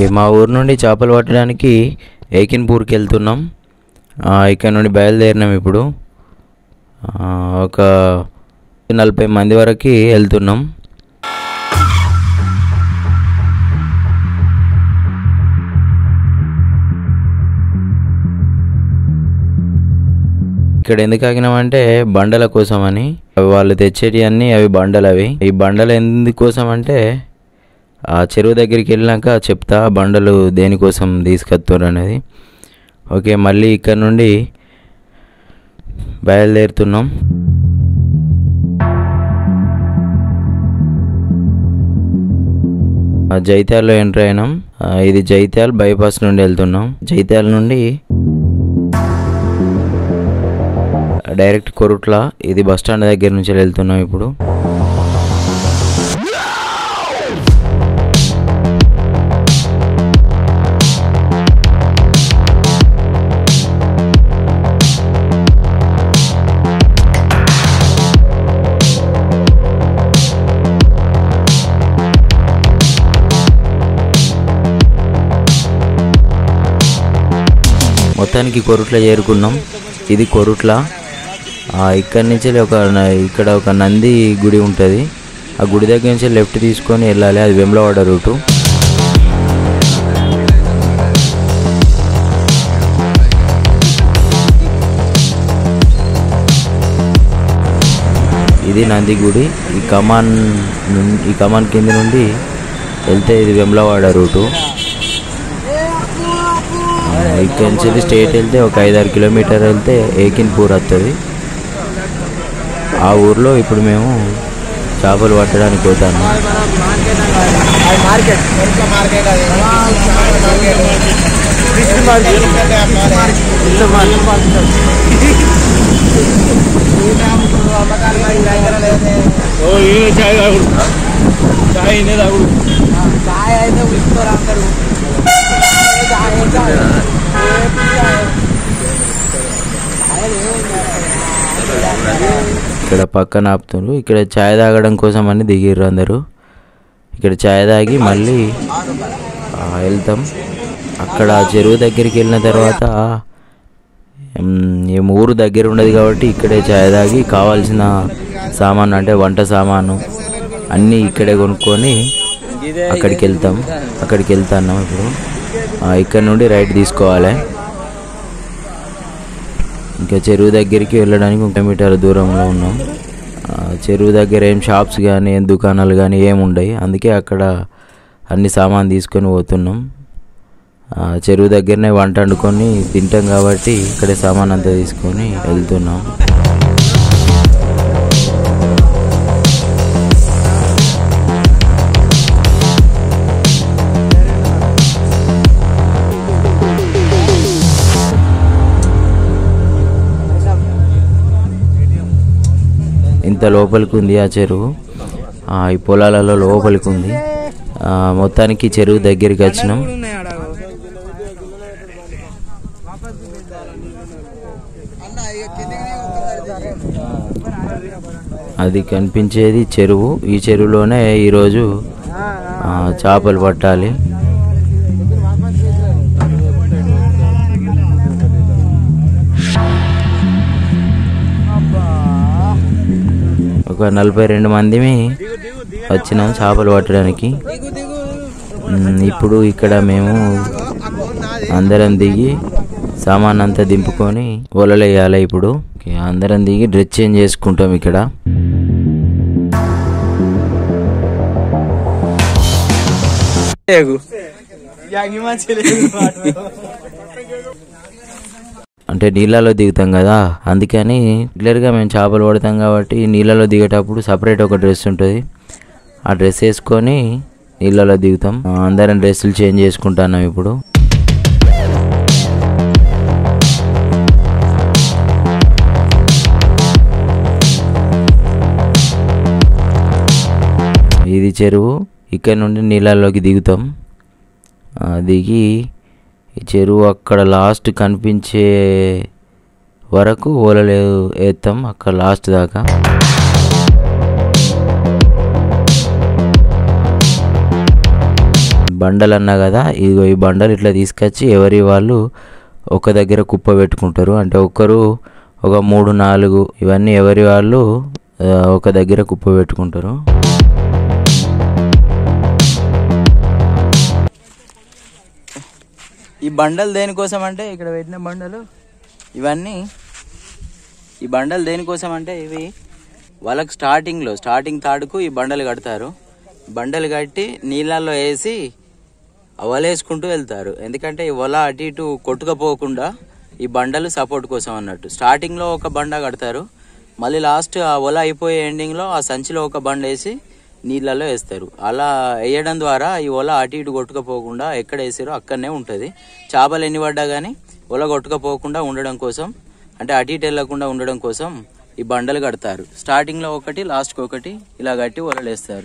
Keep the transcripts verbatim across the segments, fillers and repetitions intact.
Okay, మా ఊరు నుండి చేపలు పట్టడానికి ఏకిన్పూర్కి వెళ్తున్నాం. ఇక్కడ నుండి బయలుదేరినాం. ఇప్పుడు ఒక నలభై మంది వరకు వెళ్తున్నాం. ఇక్కడ ఎందుకు ఆగినామంటే బండల కోసం అని. వాళ్ళు తెచ్చేటి అన్నీ అవి బండలు. అవి ఈ బండలు ఎందుకోసం అంటే ఆ చెరువు దగ్గరికి వెళ్ళినాక చెప్తా బండలు దేనికోసం తీసుకొస్తారు అనేది. ఓకే, మళ్ళీ ఇక్కడ నుండి బయలుదేరుతున్నాం. జైత్యాల్లో ఎంటర్ అయినాం. ఇది జైత్యాల బైపాస్ నుండి వెళ్తున్నాం. జైత్యాల నుండి డైరెక్ట్ కొరుట్ల, ఇది బస్ స్టాండ్ దగ్గర నుంచి వెళ్తున్నాం. ఇప్పుడు మొత్తానికి కొరుట్ల చేరుకున్నాం. ఇది కొరుట్ల. ఇక్కడి నుంచి ఒక ఇక్కడ ఒక నంది గుడి ఉంటుంది. ఆ గుడి దగ్గర నుంచి లెఫ్ట్ తీసుకొని వెళ్ళాలి. అది వేములవాడ రూటు. ఇది నంది గుడి. ఈ కమాన్ ఈ కమాన్ కింద నుండి వెళ్తే ఇది వేములవాడ రూటు. ఇక్కడి నుంచి స్ట్రేట్ వెళ్తే ఒక ఐదారు కిలోమీటర్ వెళ్తే ఏకిన్పూర్ వస్తుంది. ఆ ఊర్లో ఇప్పుడు మేము చేపలు పట్టడానికి పోతాము. ఇక్కడ పక్కన ఆపుతున్నారు. ఇక్కడ ఛాయ్ తాగడం కోసం అని దిగిర్రు అందరూ. ఇక్కడ ఛాయ్ తాగి మళ్ళీ వెళ్తాం. అక్కడ చెరువు దగ్గరికి వెళ్ళిన తర్వాత ఏం ఊరు దగ్గర ఉండదు కాబట్టి ఇక్కడే ఛాయ్ తాగి కావాల్సిన సామాను అంటే వంట సామాను అన్నీ ఇక్కడే కొనుక్కొని అక్కడికి వెళ్తాం. అక్కడికి వెళ్తాన్నాం. ఇప్పుడు ఇక్కడ నుండి రైట్ తీసుకోవాలి. ఇంకా చెరువు దగ్గరికి వెళ్ళడానికి ఒక మీటర్ దూరంలో ఉన్నాం. చెరువు దగ్గర ఏం షాప్స్ కానీ ఏం దుకాణాలు కానీ ఏమి ఉండవు. అందుకే అక్కడ అన్ని సామాన్ తీసుకొని పోతున్నాం. చెరువు దగ్గరనే వంట వండుకొని తింటాం కాబట్టి ఇక్కడే సామాన్ అంతా తీసుకొని వెళ్తున్నాం. ఇంత లోపలికి ఉంది ఆ చెరువు. ఈ పొలాలలో లోపలికి ఉంది. మొత్తానికి చెరువు దగ్గరికి వచ్చినాం. అది కనిపించేది చెరువు. ఈ చెరువులోనే ఈరోజు చేపలు పట్టాలి. ఒక నలభై రెండు మందిమి వచ్చినాం చేపలు పట్టడానికి. ఇప్పుడు ఇక్కడ మేము అందరం దిగి సామాన్ అంతా దింపుకొని వలలు వేయాలి. ఇప్పుడు అందరం దిగి డ్రెస్ చేంజ్ చేసుకుంటాం. ఇక్కడ అంటే నీళ్ళలో దిగుతాం కదా, అందుకని రెగ్యులర్గా మేము చేపలు పడతాం కాబట్టి నీళ్ళలో దిగేటప్పుడు సపరేట్ ఒక డ్రెస్ ఉంటుంది. ఆ డ్రెస్ వేసుకొని నీళ్ళలో దిగుతాం. అందరం డ్రెస్సులు చేంజ్ చేసుకుంటున్నాం. ఇప్పుడు ఇది చెరువు. ఇక్కడ నుండి నీళ్ళలోకి దిగుతాం. దిగి ఈ చెరువు అక్కడ లాస్ట్ కనిపించే వరకు ఓలలు వేస్తాం. అక్కడ లాస్ట్ దాకా బండలు అన్నా కదా, ఇదిగో ఈ బండలు ఇట్లా తీసుకొచ్చి ఎవరి వాళ్ళు ఒక దగ్గర కుప్ప పెట్టుకుంటారు. అంటే ఒక్కరు ఒక మూడు నాలుగు ఇవన్నీ ఎవరి వాళ్ళు ఒక దగ్గర కుప్ప పెట్టుకుంటారు. ఈ బండలు దేనికోసం అంటే ఇక్కడ పెట్టిన బండలు ఇవన్నీ ఈ బండలు దేనికోసం అంటే ఇవి వాళ్ళకి స్టార్టింగ్లో స్టార్టింగ్ తాడుకు ఈ బండలు కడతారు. బండలు కట్టి నీళ్ళల్లో వేసి వలేసుకుంటూ వెళ్తారు. ఎందుకంటే ఈ వల అటు ఇటు కొట్టుకపోకుండా ఈ బండలు సపోర్ట్ కోసం అన్నట్టు. స్టార్టింగ్లో ఒక బండ కడతారు, మళ్ళీ లాస్ట్ ఆ వల అయిపోయే ఎండింగ్లో ఆ సంచిలో ఒక బండ వేసి నీళ్ళల్లో వేస్తారు. అలా వేయడం ద్వారా ఈ వల అటు ఇటు కొట్టుకపోకుండా ఎక్కడ వేసారో అక్కడనే ఉంటుంది. చేపలు ఎన్ని పడ్డా కానీ వల కొట్టుకపోకుండా ఉండడం కోసం, అంటే అటు ఇటు వెళ్ళకుండా ఉండడం కోసం ఈ బండలు కడతారు. స్టార్టింగ్లో ఒకటి లాస్ట్కి ఒకటి ఇలా కట్టి వలలు వేస్తారు.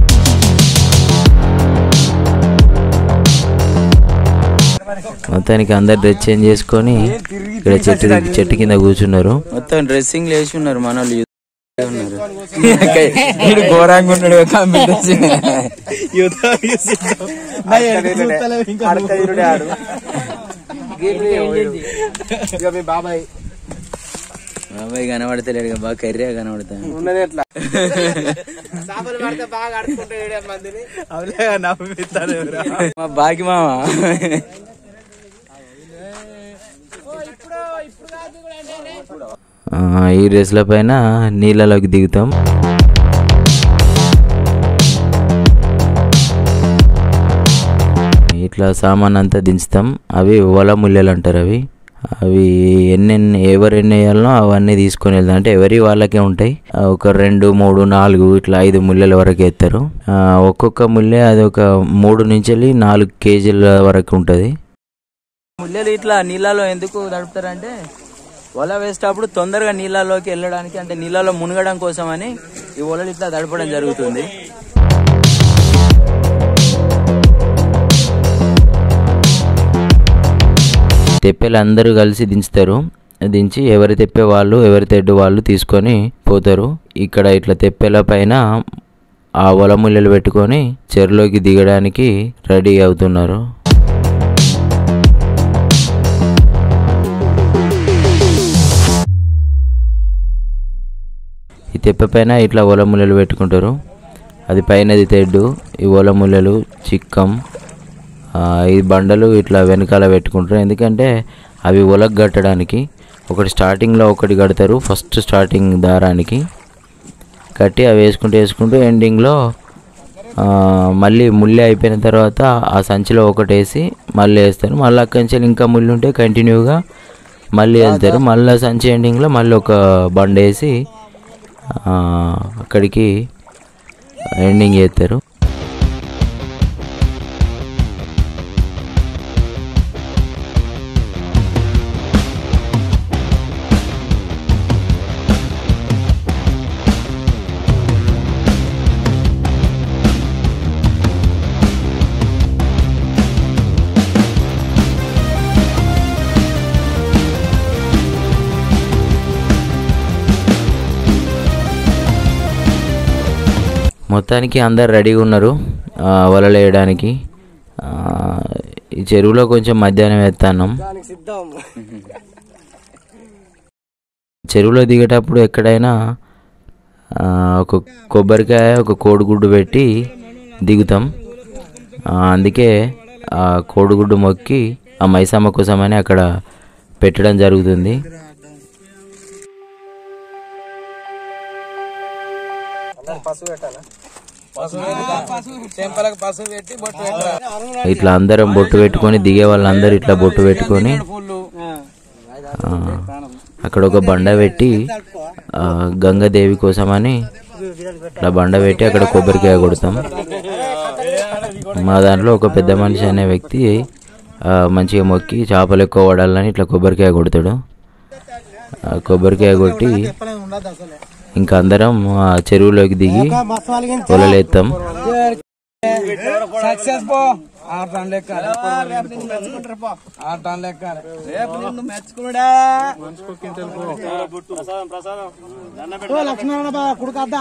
మొత్తానికి అందరు డ్రెస్ చేంజ్ చేసుకొని ఇక్కడ చెట్టు చెట్టు కింద కూర్చున్నారు. మొత్తం డ్రెస్సింగ్ వేసి ఉన్నారు. మన వాళ్ళు ఘోరంగా ఉన్నాడు. బాబాయ్ బాబాయ్ కనబడతలేడు, బాగా కర్రీగా కనబడతాను. మా బాకి మామ ఈ డ్రెస్ల పైన నీళ్ళలోకి దిగుతాం. ఇట్లా సామాన్ అంతా దించుతాం. అవి వల ముల్లెలు అంటారు. అవి అవి ఎన్నెన్ని ఎవరు ఎన్ని వేయాలనో అవన్నీ తీసుకొని వెళ్తాం. అంటే ఎవరి వాళ్ళకే ఉంటాయి. ఒక రెండు మూడు నాలుగు ఇట్లా ఐదు ముల్లెల వరకు ఎత్తారు. ఒక్కొక్క ముల్లె అది ఒక మూడు నుంచి వెళ్ళి నాలుగు కేజీల వరకు ఉంటుంది. ముల్లెలు ఇట్లా నీళ్ళలో ఎందుకు తడుపుతారంటే వల వేసేటప్పుడు తొందరగా నీళ్ళలోకి వెళ్ళడానికి, అంటే నీళ్ళలో మునగడం కోసం అని ఈ వలలు ఇట్లా తడపడం జరుగుతుంది. తెప్పలు అందరూ కలిసి దించుతారు. దించి ఎవరి తెప్పే వాళ్ళు ఎవరి తెడ్డు వాళ్ళు తీసుకొని పోతారు. ఇక్కడ ఇట్లా తెప్పెల పైన ఆ వల ముల్లెలు పెట్టుకొని చెరువులోకి దిగడానికి రెడీ అవుతున్నారు. ఈ తెప్ప పైన ఇట్లా వల ముల్లెలు పెట్టుకుంటారు. అది పైనది తెడ్డు, ఈ వల ముల్లెలు చిక్కం ఈ బండలు ఇట్లా వెనకాల పెట్టుకుంటారు. ఎందుకంటే అవి వలకు కట్టడానికి. ఒకటి స్టార్టింగ్లో ఒకటి కడతారు, ఫస్ట్ స్టార్టింగ్ దారానికి కట్టి అవి వేసుకుంటూ వేసుకుంటూ ఎండింగ్లో మళ్ళీ ముళ్ళి అయిపోయిన తర్వాత ఆ సంచిలో ఒకటి వేసి మళ్ళీ వేస్తారు. మళ్ళీ అక్కడి నుంచి ఇంకా ముళ్ళు ఉంటే కంటిన్యూగా మళ్ళీ వెళ్తారు. మళ్ళీ సంచి ఎండింగ్లో మళ్ళీ ఒక బండ వేసి అక్కడికి ఎండింగ్ చేస్తారు. మొత్తానికి అందరు రెడీగా ఉన్నారు వలలు వేయడానికి. ఈ చెరువులో కొంచెం మధ్యాహ్నం వేస్తున్నాం. చెరువులో దిగేటప్పుడు ఎక్కడైనా ఒక కొబ్బరికాయ ఒక కోడిగుడ్డు పెట్టి దిగుతాం. అందుకే ఆ కోడిగుడ్డు మొక్కి ఆ మైసమ్మ కోసమని అక్కడ పెట్టడం జరుగుతుంది. ఇట్లా అందరం బొట్టు పెట్టుకొని దిగే వాళ్ళందరూ ఇట్లా బొట్టు పెట్టుకొని అక్కడ ఒక బండ పెట్టి గంగాదేవి కోసమని ఇట్లా బండ పెట్టి అక్కడ కొబ్బరికాయ కొడతాం. మా దాంట్లో ఒక పెద్ద మనిషి అనే వ్యక్తి మంచిగా మొక్కి చేపలు ఎక్కువ పడాలని ఇట్లా కొబ్బరికాయ కొడతాడు. కొబ్బరికాయ కొట్టి ఇంకా అందరం ఆ చెరువులోకి దిగి వలలేస్తాం. ఆరు టన్ లెక్క ఆరు టన్ లెక్క రేపు నిన్ను మెచ్చుకున్నాడా లక్ష్మణ కుడుకద్దా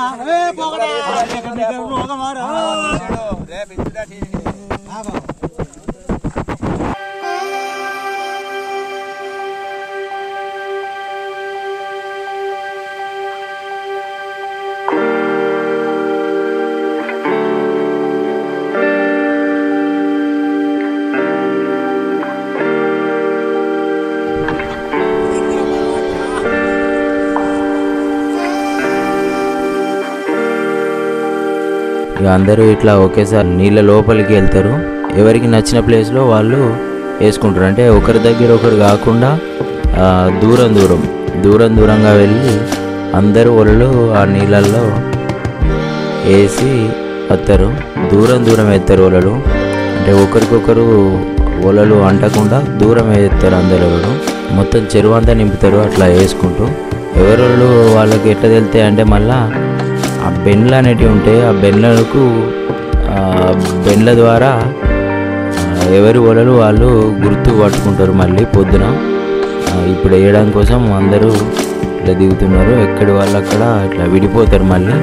ఇక అందరూ ఇట్లా ఒకేసారి నీళ్ళ లోపలికి వెళ్తారు. ఎవరికి నచ్చిన ప్లేస్లో వాళ్ళు వేసుకుంటారు. అంటే ఒకరి దగ్గర ఒకరు కాకుండా దూరం దూరం దూరం దూరంగా వెళ్ళి అందరూ వలలు ఆ నీళ్ళల్లో వేసి వస్తారు. దూరం దూరం వేస్తారు వలలు. అంటే ఒకరికొకరు వలలు అంటకుండా దూరం వేస్తారు. అందరూ మొత్తం చెరువు అంతా నింపుతారు అట్లా వేసుకుంటూ. ఎవరు వాళ్ళకి ఎట్లా వెళ్తాయి అంటే మళ్ళా ఆ బెండ్లు అనేటివి ఉంటాయి. ఆ బెండ్లకు బెండ్ల ద్వారా ఎవరి వలలు వాళ్ళు గుర్తు పట్టుకుంటారు. మళ్ళీ పొద్దున ఇప్పుడు వేయడం కోసం అందరూ ఇట్లా దిగుతున్నారు. ఎక్కడి వాళ్ళు అక్కడ ఇట్లా విడిపోతారు. మళ్ళీ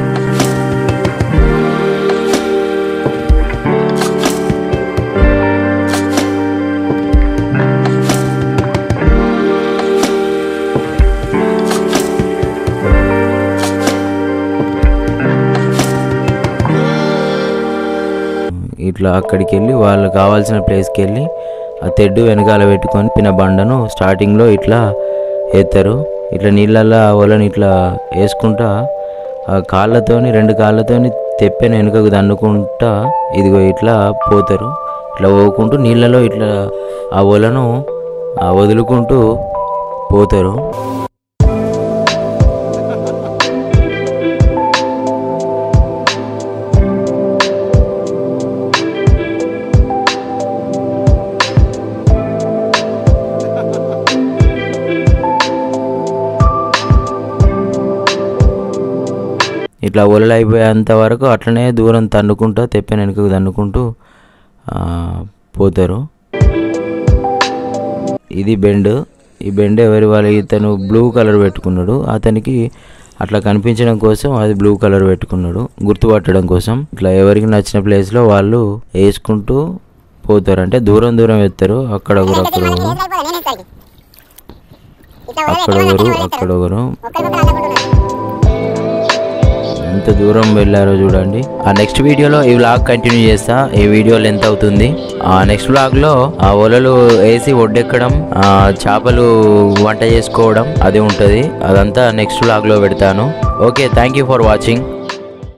ఇట్లా అక్కడికి వెళ్ళి వాళ్ళు కావాల్సిన ప్లేస్కి వెళ్ళి ఆ తెడ్డు వెనకాల పెట్టుకొని పిన బండను స్టార్టింగ్లో ఇట్లా వేస్తారు. ఇట్లా నీళ్ళల్లో వలని ఇట్లా వేసుకుంటా ఆ కాళ్ళతోని రెండు కాళ్ళతోని తెప్పెను వెనుకకు దన్నుకుంటా ఇదిగో ఇట్లా పోతారు. ఇట్లా పోకుంటూ నీళ్ళలో ఇట్లా ఆ వలను వదులుకుంటూ పోతారు. ఇట్లా ఒలలు అయిపోయేంత వరకు అట్లనే దూరం తన్నుకుంటూ తెప్పెన వెనుకకు తన్నుకుంటూ పోతారు. ఇది బెండ్. ఈ బెండ్ ఎవరి వాళ్ళ ఇతను బ్లూ కలర్ పెట్టుకున్నాడు. అతనికి అట్లా కనిపించడం కోసం అది బ్లూ కలర్ పెట్టుకున్నాడు గుర్తుపట్టడం కోసం. ఇట్లా ఎవరికి నచ్చిన ప్లేస్లో వాళ్ళు వేసుకుంటూ పోతారు. అంటే దూరం దూరం వేస్తారు. అక్కడ ఒకరు అక్కడ అక్కడొకరు అక్కడొకరు ఎంత దూరం వెళ్ళారో చూడండి. ఆ నెక్స్ట్ వీడియోలో ఈ వ్లాగ్ కంటిన్యూ చేస్తా. ఈ వీడియో లెంత్ అవుతుంది. ఆ నెక్స్ట్ వ్లాగ్లో ఆ ఒలలు వేసి ఒడ్డెక్కడం, ఆ చేపలు వంట చేసుకోవడం అది ఉంటుంది. అదంతా నెక్స్ట్ వ్లాగ్లో పెడతాను. Okay, thank you for watching.